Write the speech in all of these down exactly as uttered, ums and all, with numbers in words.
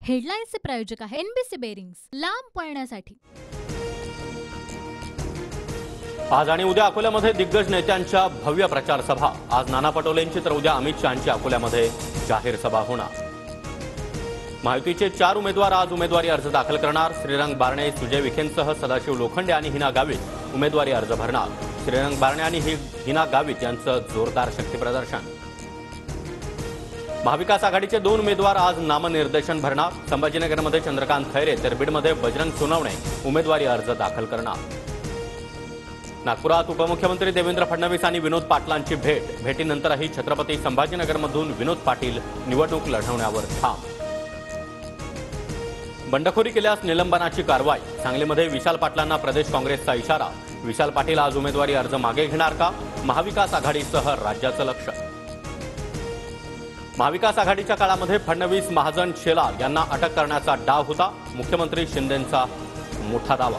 हेडलाईन्सचे प्रायोजक आहे NBC bearings, लांब पळण्यासाठी। आज आणि उद्या अकोल्यामध्ये दिग्गज नेत्यांच्या भव्य प्रचार सभा। आज नाना पटोलेंची तर उद्या अमित शहांची अकोल्यामध्ये जाहीर सभा होणार। महायुतीचे चार उमेदवार आज उमेदवारी अर्ज दाखल करणार। श्रीरंग बारणे, सुजय विखेंसह सदाशिव लोखंडे आणि हिना गावित उमेदवारी अर्ज भरणार। श्रीरंग बारणे आणि हिना गावित यांचं जोरदार शक्ती प्रदर्शन। महाविकास आघाडीचे दोन उमेदवार आज नामनिर्देशन भरणार। संभाजीनगरमध्ये चंद्रकांत खैरे तर बीडमध्ये बजरंग सोनवणे उमेदवारी अर्ज दाखल करणार। नागपुरात उपमुख्यमंत्री देवेंद्र फडणवीस आणि विनोद पाटलांची भेट। भेटीनंतरही छत्रपती संभाजीनगरमधून विनोद पाटील निवडणूक लढवण्यावर ठाम। बंडखोरी केल्यास निलंबनाची कारवाई। सांगलीमध्ये विशाल पाटलांना प्रदेश काँग्रेसचा इशारा। विशाल पाटील आज उमेदवारी अर्ज मागे घेणार का? महाविकास आघाडीसह राज्याचं लक्ष। महाविकास आघाडीच्या काळामध्ये फडणवीस, महाजन, शेलार यांना अटक करण्याचा डाव होता। मुख्यमंत्री शिंदेंचा मोठा दावा।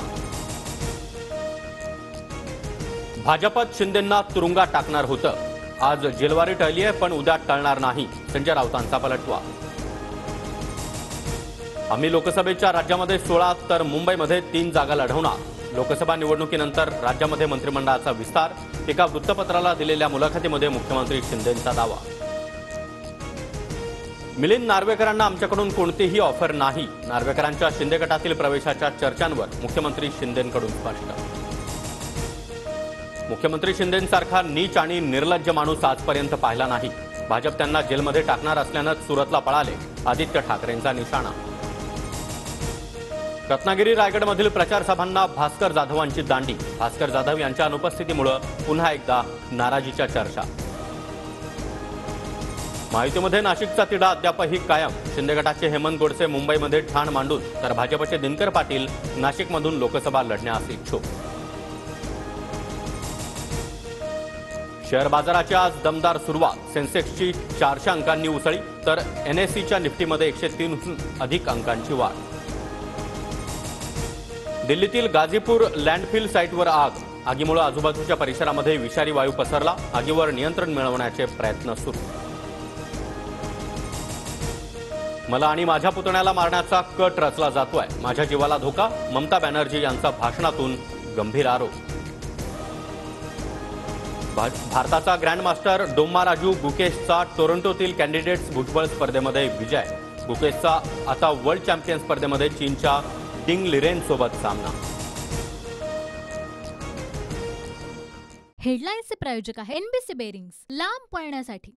भाजपत शिंदेंना तुरुंगात टाकणार होतं। आज जेलवारी टळली आहे, पण उद्या टळणार नाही, संजय राऊतांचा पलटवार। आम्ही लोकसभेच्या राज्यामध्ये सोळा तर मुंबईमध्ये तीन जागा लढवणार। लोकसभा निवडणुकीनंतर राज्यामध्ये मंत्रिमंडळाचा विस्तार। एका वृत्तपत्राला दिलेल्या मुलाखतीमध्ये मुख्यमंत्री शिंदेंचा दावा। मिलिंद नार्वेकरांना आमच्याकडून कोणतीही ऑफर नाही। नार्वेकरांच्या शिंदे गटातील प्रवेशाच्या चर्चांवर मुख्यमंत्री शिंदेंकडून स्पष्ट। मुख्यमंत्री शिंदेंसारखा नीच आणि निर्लज्ज माणूस आजपर्यंत पाहिला नाही। भाजप त्यांना जेलमध्ये टाकणार असल्यानं सुरतला पळाले, आदित्य ठाकरेंचा निशाणा। रत्नागिरी, रायगडमधील प्रचार सभांना भास्कर जाधवांची दांडी। भास्कर जाधव यांच्या अनुपस्थितीमुळे पुन्हा एकदा नाराजीच्या चर्चा। महायुतीमध्ये नाशिकचा तिढा अद्यापही कायम। शिंदे गटाचे हेमंत गोडसे मुंबईमध्ये ठाण मांडून तर भाजपचे दिनकर पाटील नाशिकमधून लोकसभा लढण्यास इच्छुक। शेअर बाजाराची आज दमदार सुरुवात। सेन्सेक्सची चारशे अंकांनी उसळी तर एनएससीच्या निफ्टीमध्ये एकशे तीनहून अधिक अंकांची वाढ। दिल्लीतील गाझीपूर लँडफिल साईटवर आग। आगीमुळे आजूबाजूच्या परिसरामध्ये विषारी वायू पसरला। आगीवर नियंत्रण मिळवण्याचे प्रयत्न सुरू। मला आणि माझ्या पुतण्याला मारण्याचा कट रचला जातोय, माझ्या जीवाला धोका। ममता बॅनर्जी यांचा भाषणातून गंभीर आरोप। भारताचा ग्रँडमास्टर डोम्मा राजू गुकेशचा टोरंटोतील कॅन्डिडेट्स भुजबळ स्पर्धेमध्ये विजय। गुकेशचा आता वर्ल्ड चॅम्पियन स्पर्धेमध्ये चीनच्या डिंग लिरेन सोबत सामना। हेडलाईन्सचे प्रायोजक आहे एनबीसी बेरिंग्स, लांब पळण्यासाठी।